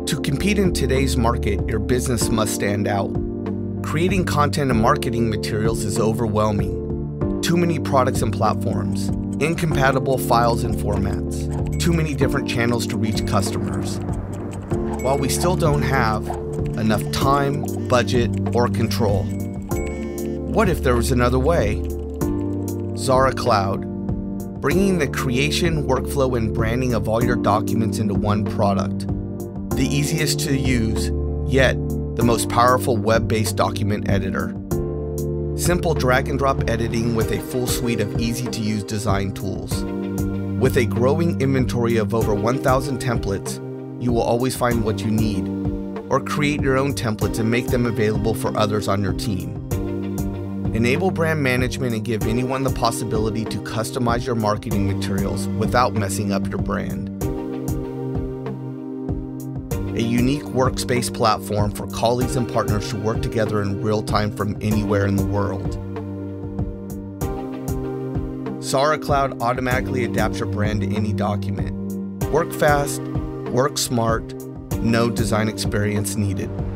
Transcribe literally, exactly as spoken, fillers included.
To compete in today's market, your business must stand out. Creating content and marketing materials is overwhelming. Too many products and platforms, incompatible files and formats, too many different channels to reach customers. While we still don't have enough time, budget, or control, what if there was another way? Zara Cloud, bringing the creation, workflow, and branding of all your documents into one product. The easiest to use, yet the most powerful web-based document editor. Simple drag and drop editing with a full suite of easy-to-use design tools. With a growing inventory of over one thousand templates, you will always find what you need, or create your own templates and make them available for others on your team. Enable brand management and give anyone the possibility to customize your marketing materials without messing up your brand. A unique workspace platform for colleagues and partners to work together in real time from anywhere in the world. Zara Cloud automatically adapts your brand to any document. Work fast, work smart, no design experience needed.